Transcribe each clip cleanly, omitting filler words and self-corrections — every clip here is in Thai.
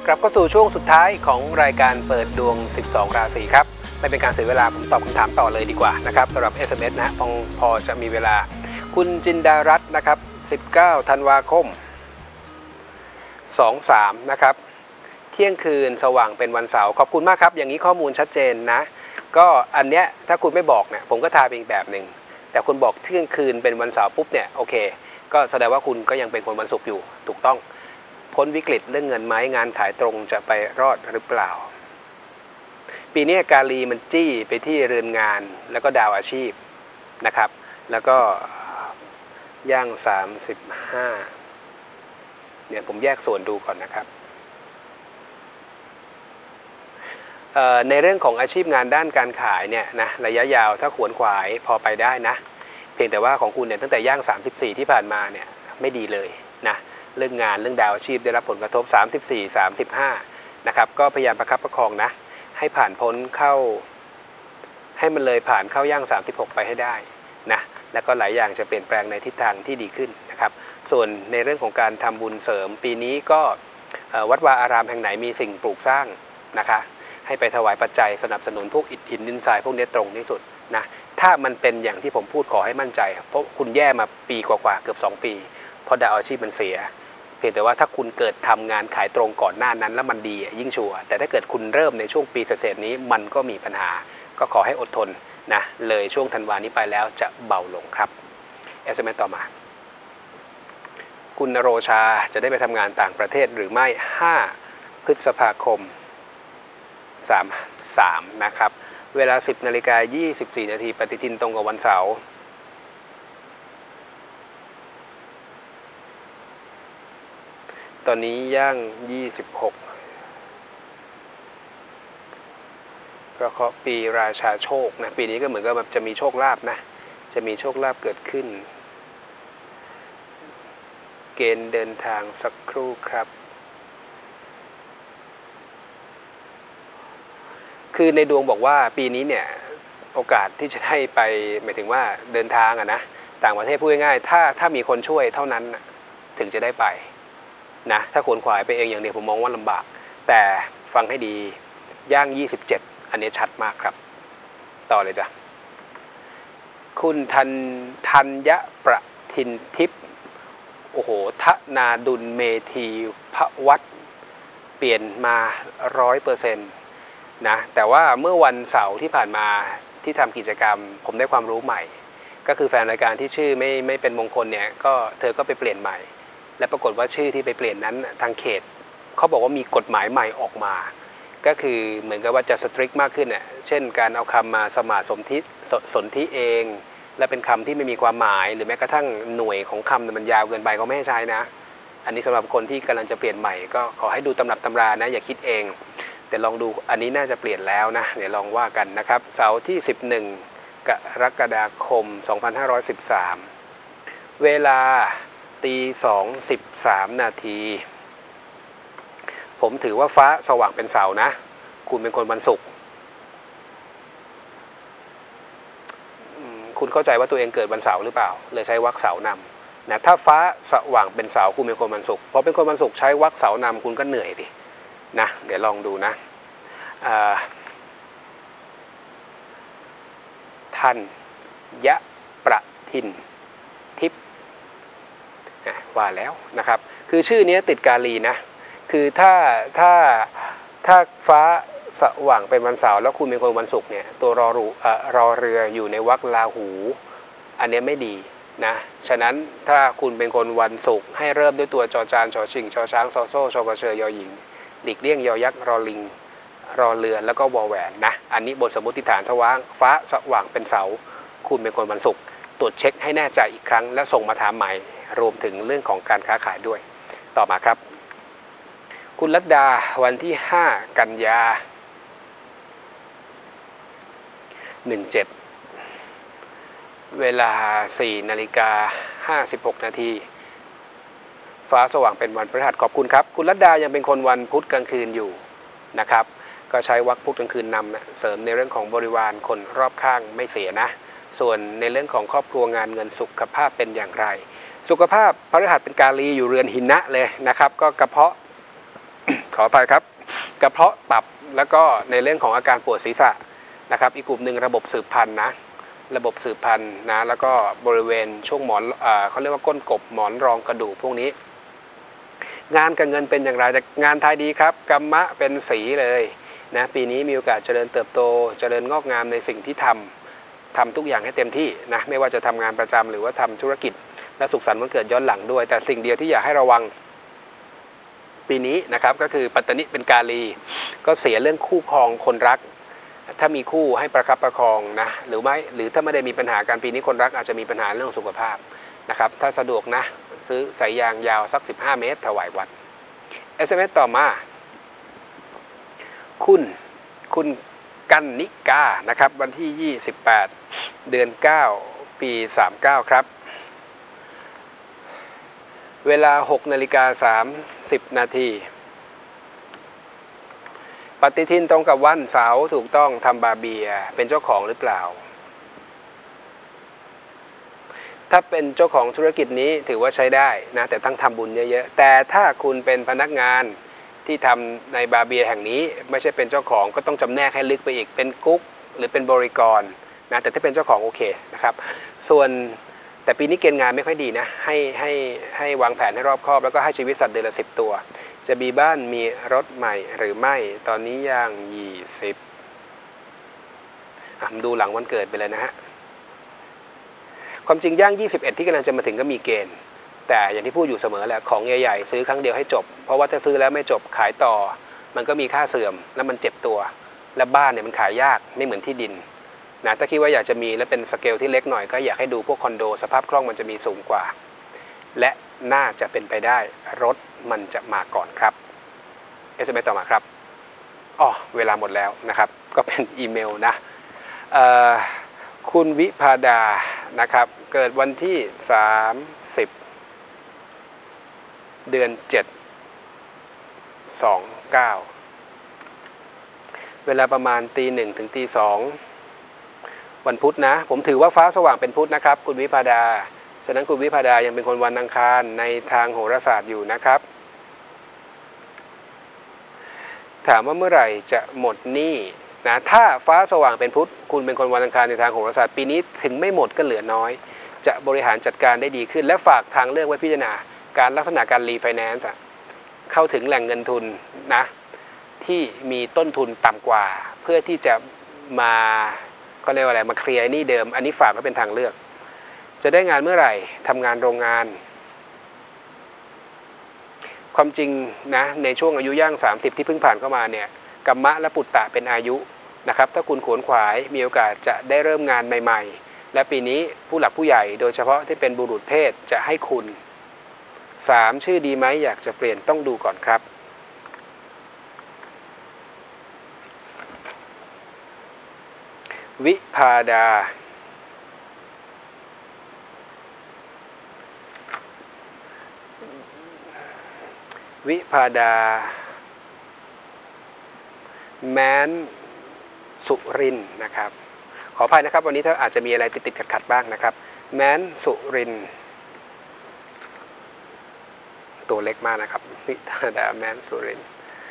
กลับเข้าสู่ช่วงสุดท้ายของรายการเปิดดวง 12 ราศีครับไม่เป็นการเสียเวลาผมตอบคำถามต่อเลยดีกว่านะครับสำหรับ SMS นะพอจะมีเวลาคุณจินดารัตน์นะครับ19 ธันวาคม 23 นะครับเที่ยงคืนสว่างเป็นวันเสาร์ขอบคุณมากครับอย่างนี้ข้อมูลชัดเจนนะก็อันเนี้ยถ้าคุณไม่บอกเนี่ยผมก็ทายเป็นอีกแบบหนึ่งแต่คุณบอกเที่ยงคืนเป็นวันเสาร์ปุ๊บเนี่ยโอเคก็แสดงว่าคุณก็ยังเป็นคนวันศุกร์อยู่ถูกต้องพ้นวิกฤตเรื่องเงินไหมงานขายตรงจะไปรอดหรือเปล่าปีนี้กาลีมันจี้ไปที่เรือนงานแล้วก็ดาวอาชีพนะครับแล้วก็ย่าง35เนี่ยผมแยกส่วนดูก่อนนะครับในเรื่องของอาชีพงานด้านการขายเนี่ยนะระยะยาวถ้าขวนขวายพอไปได้นะเพียงแต่ว่าของคุณเนี่ยตั้งแต่ย่าง34ที่ผ่านมาเนี่ยไม่ดีเลยนะเรื่องงานเรื่องดาวอาชีพได้รับผลกระทบ34 35นะครับก็พยายามประคับประคองนะให้ผ่านพ้นเข้าให้มันเลยผ่านเข้าย่าง36ไปให้ได้นะแล้วก็หลายอย่างจะเปลี่ยนแปลงในทิศทางที่ดีขึ้นนะครับส่วนในเรื่องของการทำบุญเสริมปีนี้ก็วัดวาอารามแห่งไหนมีสิ่งปลูกสร้างนะคะให้ไปถวายปัจจัยสนับสนุนพวกอิฐหินดินทรายพวกนี้ตรงที่สุดนะถ้ามันเป็นอย่างที่ผมพูดขอให้มั่นใจเพราะคุณแย่มาปีกว่าๆเกือบ2 ปีเพราะดาวอาชีพมันเสียเพียงแต่ว่าถ้าคุณเกิดทำงานขายตรงก่อนหน้านั้นแล้วมันดียิ่งชัวร์แต่ถ้าเกิดคุณเริ่มในช่วงปีเศษนี้มันก็มีปัญหาก็ขอให้อดทนนะเลยช่วงธันวานี้ไปแล้วจะเบาลงครับ SMS ต่อมาคุณโรชาจะได้ไปทำงานต่างประเทศหรือไม่5 พฤษภาคม33นะครับเวลา 10:24 นาทีปฏิทินตรงกับวันเสาร์ตอนนี้ย่าง26เพราะปีราชาโชคนะปีนี้ก็เหมือนกับแบบจะมีโชคลาภนะจะมีโชคลาภเกิดขึ้นเกณฑ์เดินทางสักครู่ครับคือในดวงบอกว่าปีนี้เนี่ยโอกาสที่จะได้ไปหมายถึงว่าเดินทางอะนะต่างประเทศพูดง่ายๆถ้ามีคนช่วยเท่านั้นถึงจะได้ไปนะถ้าขวนขวายไปเองอย่างเดียวผมมองว่าลำบากแต่ฟังให้ดีย่าง27อันนี้ชัดมากครับต่อเลยจ้ะคุณธัญประทินทิพย์โอ้โหทนาดุลเมธีพวัตเปลี่ยนมา 100%นะแต่ว่าเมื่อวันเสาร์ที่ผ่านมาที่ทำกิจกรรมผมได้ความรู้ใหม่ก็คือแฟนรายการที่ชื่อไม่เป็นมงคลเนี่ยก็เธอก็ไปเปลี่ยนใหม่และปรากฏว่าชื่อที่ไปเปลี่ยนนั้นทางเขตเขาบอกว่ามีกฎหมายใหม่ออกมาก็คือเหมือนกับว่าจะสตริกมากขึ้นน่ะเช่นการเอาคำมาสมาสมสนธิเองและเป็นคำที่ไม่มีความหมายหรือแม้กระทั่งหน่วยของคำมันยาวเกินไปเขาไม่ให้ใช้นะอันนี้สำหรับคนที่กำลังจะเปลี่ยนใหม่ก็ขอให้ดูตำรับตำรานะอย่าคิดเองแต่ลองดูอันนี้น่าจะเปลี่ยนแล้วนะเดี๋ยวลองว่ากันนะครับเสาร์ที่11 กรกฎาคม 2513เวลา 2:13 นาทีผมถือว่าฟ้าสว่างเป็นเสาร์นะคุณเป็นคนวันศุกร์คุณเข้าใจว่าตัวเองเกิดวันเสาร์หรือเปล่าเลยใช้วรรคเสาร์นำนะถ้าฟ้าสว่างเป็นเสาร์คุณเป็นคนวันศุกร์พอเป็นคนวันศุกร์ใช้วรรคเสาร์นำคุณก็เหนื่อยดินะเดี๋ยวลองดูนะธัญประทินทิพย์ว่าแล้วนะครับคือชื่อนี้ติดกาลีนะคือถ้าฟ้าสว่างเป็นวันเสาร์แล้วคุณเป็นคนวันศุกร์เนี่ยตัวรอเรืออยู่ในวรรคราหูอันนี้ไม่ดีนะฉะนั้นถ้าคุณเป็นคนวันศุกร์ให้เริ่มด้วยตัวจอจานชอชิงชอช้างซอโซ่ชอปเชยยอหญิงหลีกเลี่ยงยอยักษ์รอลิงรอเรือแล้วก็วอแหวนนะอันนี้บทสมมติฐานฟ้าสว่างเป็นเสาร์คุณเป็นคนวันศุกร์ตรวจเช็คให้แน่ใจอีกครั้งและส่งมาถามใหม่รวมถึงเรื่องของการค้าขายด้วยต่อมาครับคุณลัดดาวันที่5 กันยา17เวลา 4:56 นาทีฟ้าสว่างเป็นวันพฤหัสขอบคุณครับคุณลัดดายังเป็นคนวันพุธกลางคืนอยู่นะครับก็ใช้วรรคพุธกลางคืนนำนะเสริมในเรื่องของบริวารคนรอบข้างไม่เสียนะส่วนในเรื่องของครอบครัวงานเงินสุขภาพเป็นอย่างไรสุขภาพพฤหัสเป็นกาลีอยู่เรือนหินะเลยนะครับก็กระเพาะขออภัยครับกระเพาะตับแล้วก็ในเรื่องของอาการปวดศีรษะนะครับอีกกลุ่มหนึ่งระบบสืบพันธุ์นะระบบสืบพันธุ์นะแล้วก็บริเวณช่วงหมอนเขาเรียกว่าก้นกบหมอนรองกระดูกพวกนี้งานกับเงินเป็นอย่างไรแต่งานทายดีครับกัมมะเป็นสีเลยนะปีนี้มีโอกาสเจริญเติบโตเจริญงอกงามในสิ่งที่ทำทุกอย่างให้เต็มที่นะไม่ว่าจะทำงานประจำหรือว่าทำธุรกิจและสุขสันต์วันเกิดย้อนหลังด้วยแต่สิ่งเดียวที่อยากให้ระวังปีนี้นะครับก็คือปัตตนิเป็นกาลีก็เสียเรื่องคู่ครองคนรักถ้ามีคู่ให้ประคับประคองนะหรือไม่หรือถ้าไม่ได้มีปัญหาการปีนี้คนรักอาจจะมีปัญหาเรื่องสุขภาพนะครับถ้าสะดวกนะซื้อสายยางยาวสัก15 เมตรถวายวัด SMS ต่อมาคุณกันนิกานะครับวันที่28 เดือน 9 ปี 39ครับเวลา 6:30 นาทีปฏิทินตรงกับวันเสาร์ถูกต้องทำบาเบียเป็นเจ้าของหรือเปล่าถ้าเป็นเจ้าของธุรกิจนี้ถือว่าใช้ได้นะแต่ต้องทำบุญเยอะๆแต่ถ้าคุณเป็นพนักงานที่ทำในบาเบียแห่งนี้ไม่ใช่เป็นเจ้าของก็ต้องจำแนกให้ลึกไปอีกเป็นกุ๊กหรือเป็นบริกรนะแต่ถ้าเป็นเจ้าของโอเคนะครับส่วนแต่ปีนี้เกณฑ์งานไม่ค่อยดีนะให้วางแผนให้รอบคอบแล้วก็ให้ชีวิตสัตว์เดือนละ10 ตัวจะมีบ้านมีรถใหม่หรือไม่ตอนนี้ย่าง20ดูหลังวันเกิดไปเลยนะฮะความจริงย่าง21ที่กำลังจะมาถึงก็มีเกณฑ์แต่อย่างที่พูดอยู่เสมอแหละของใหญ่ๆซื้อครั้งเดียวให้จบเพราะว่าถ้าซื้อแล้วไม่จบขายต่อมันก็มีค่าเสื่อมแล้วมันเจ็บตัวและบ้านเนี่ยมันขายยากไม่เหมือนที่ดินนะถ้าคิดว่าอยากจะมีและเป็นสเกลที่เล็กหน่อยก็อยากให้ดูพวกคอนโดสภาพคล่องมันจะมีสูงกว่าและน่าจะเป็นไปได้รถมันจะมาก่อนครับ SMS ต่อมาครับเวลาหมดแล้วนะครับก็เป็นอีเมลนะคุณวิภาดานะครับเกิดวันที่30 เดือน 7 29เวลาประมาณตี 1 ถึงตี 2วันพุธนะผมถือว่าฟ้าสว่างเป็นพุธนะครับคุณวิภาดาฉะนั้นคุณวิภาดายังเป็นคนวันอังคารในทางโหราศาสตร์อยู่นะครับถามว่าเมื่อไหร่จะหมดหนี้นะถ้าฟ้าสว่างเป็นพุธคุณเป็นคนวันอังคารในทางโหราศาสตร์ปีนี้ถึงไม่หมดก็เหลือน้อยจะบริหารจัดการได้ดีขึ้นและฝากทางเลือกไว้พิจารณาการลักษณะการรีไฟแนนซ์เข้าถึงแหล่งเงินทุนนะที่มีต้นทุนต่ำกว่าเพื่อที่จะมาก็เรียกว่าอะไรมาเคลียร์หนี้เดิมอันนี้ฝากไว้เป็นทางเลือกจะได้งานเมื่อไหร่ทำงานโรงงานความจริงนะในช่วงอายุย่าง30ที่เพิ่งผ่านเข้ามาเนี่ยกัมมะและปุตตะเป็นอายุนะครับถ้าคุณขวนขวายมีโอกาสจะได้เริ่มงานใหม่ๆและปีนี้ผู้หลักผู้ใหญ่โดยเฉพาะที่เป็นบุรุษเพศจะให้คุณ3ชื่อดีไหมอยากจะเปลี่ยนต้องดูก่อนครับวิภาดาวิภาดาแม้นสุรินนะครับขออภัยนะครับวันนี้ถ้าอาจจะมีอะไรติดๆขัดๆบ้างนะครับแม้นสุรินตัวเล็กมากนะครับวิภาดาแม้นสุริน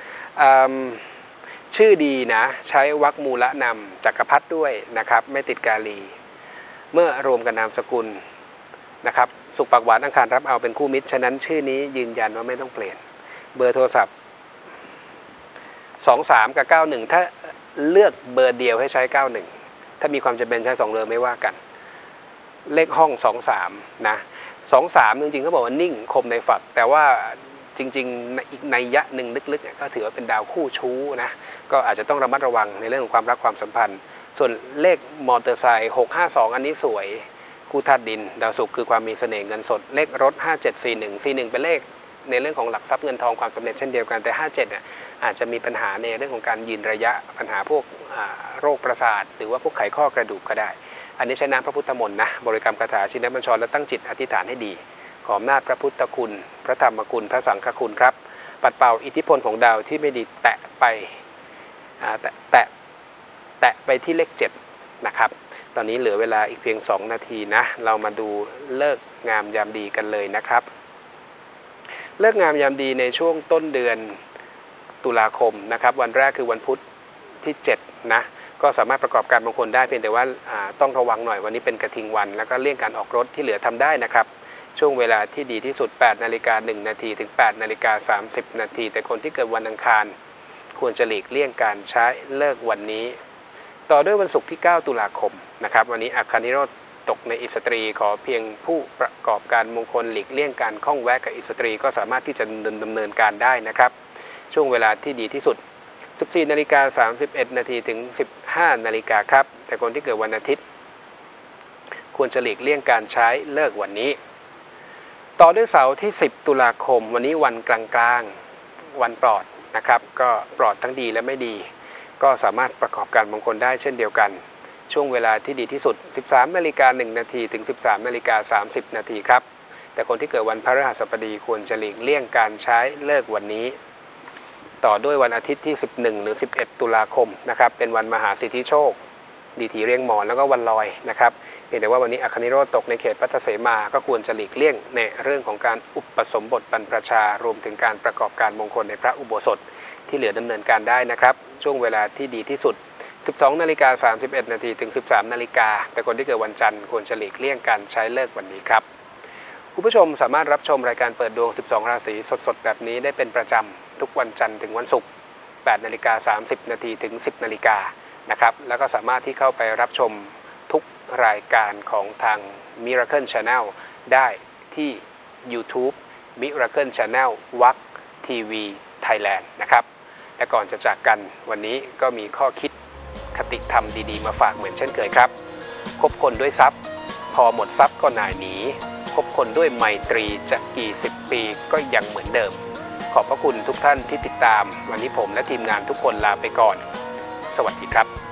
ชื่อดีนะใช้วรรคมูลนามจักรพรรดิด้วยนะครับไม่ติดกาลีเมื่อรวมกับนามสกุลนะครับสุขปากหวานอังคารรับเอาเป็นคู่มิตรฉะนั้นชื่อนี้ยืนยันว่าไม่ต้องเปลี่ยนเบอร์โทรศัพท์23กับ91ถ้าเลือกเบอร์เดียวให้ใช้91ถ้ามีความจำเป็นใช้2เบอร์ไม่ว่ากันเลขห้อง23นะ23จริงๆเขาบอกว่านิ่งคมในฝักแต่ว่าจริงๆอีกนัยยะหนึ่งลึกๆก็ถือว่าเป็นดาวคู่ชู้นะก็อาจจะต้องระมัดระวังในเรื่องของความรักความสัมพันธ์ส่วนเลขมอเตอร์ไซค์652อันนี้สวยคู่ธาตุดินดาวศุกร์คือความมีเสน่ห์เงินสดเลขรถ5741เป็นเลขในเรื่องของหลักทรัพย์เงินทองความสำเร็จเช่นเดียวกันแต่57เนี่ยอาจจะมีปัญหาในเรื่องของการยืนระยะปัญหาพวกโรคประสาทหรือว่าพวกไขข้อกระดูกก็ได้อันนี้ใช้น้ำพระพุทธมนต์นะบริกรรมคาถาชินบัญชรและตั้งจิตอธิษฐานให้ดีขออำนาจพระพุทธคุณพระธรรมคุณพระสังฆคุณครับปัดเป่าอิทธิพลของดาวที่ไม่ดีแตะไปที่เลข7นะครับตอนนี้เหลือเวลาอีกเพียง2นาทีนะเรามาดูเลิกงามยามดีกันเลยนะครับเลิกงามยามดีในช่วงต้นเดือนตตุลาคมนะครับวันแรกคือวันพุธที่7นะก็สามารถประกอบการมงคลได้เพียงแต่ว่าต้องระวังหน่อยวันนี้เป็นกระทิงวันแล้วก็เลี่ยงการออกรถที่เหลือทำได้นะครับช่วงเวลาที่ดีที่สุด8:01 น.ถึง8:30 น.แต่คนที่เกิดวันอังคารควรจะหลีกเลี่ยงการใช้เลิกวันนี้ต่อด้วยวันศุกร์ที่9 ตุลาคมนะครับวันนี้อัคคนิโรธตกในอิสตรีขอเพียงผู้ประกอบการมงคลหลีกเลี่ยงการข้องแวะกับอิสตรีก็สามารถที่จะดำเนินการได้นะครับช่วงเวลาที่ดีที่สุด14:31 น.ถึง15 นาฬิกาครับแต่คนที่เกิดวันอาทิตย์ควรจะหลีกเลี่ยงการใช้เลิกวันนี้ต่อด้วยเสาร์ที่10 ตุลาคมวันนี้วันกลางๆวันปลอดนะครับก็ปลอดทั้งดีและไม่ดีก็สามารถประกอบการมงคลได้เช่นเดียวกันช่วงเวลาที่ดีที่สุด 13:01 น.ถึง13:30 น.ครับแต่คนที่เกิดวันพฤหัสบดีควรจะหลีกเลี่ยงการใช้เลิกวันนี้ต่อด้วยวันอาทิตย์ที่11หรือ11 ตุลาคมนะครับเป็นวันมหาสิทธิโชคดีถีเรียงหมอนแล้วก็วันลอยนะครับเพียงแต่ว่าวันนี้อัคคนิโรธตกในเขตพัทเสมาก็ควรจะหลีกเลี่ยงในเรื่องของการอุปสมบทบรรพชารวมถึงการประกอบการมงคลในพระอุโบสถที่เหลือดำเนินการได้นะครับช่วงเวลาที่ดีที่สุด 12:31 น.ถึง13 นาฬิกาแต่คนที่เกิดวันจันทร์ควรจะหลีกเลี่ยงการใช้เลิกวันนี้ครับคุณผู้ชมสามารถรับชมรายการเปิดดวง12ราศีสดๆแบบนี้ได้เป็นประจำทุกวันจันทร์ถึงวันศุกร์ 8:30 น.ถึง 10 นาฬิกานะครับแล้วก็สามารถที่เข้าไปรับชมทุกรายการของทาง Miracle Channel ได้ที่ YouTube Miracle Channel วักทีวีไทยแลนด์นะครับและก่อนจะจากกันวันนี้ก็มีข้อคิดคติธรรมดีๆมาฝากเหมือนเช่นเคยครับคบคนด้วยทรัพย์พอหมดทรัพย์ก็หน่ายหนีคบคนด้วยไมตรีจะกี่10 ปีก็ยังเหมือนเดิมขอบพระคุณทุกท่านที่ติดตามวันนี้ผมและทีมงานทุกคนลาไปก่อนสวัสดีครับ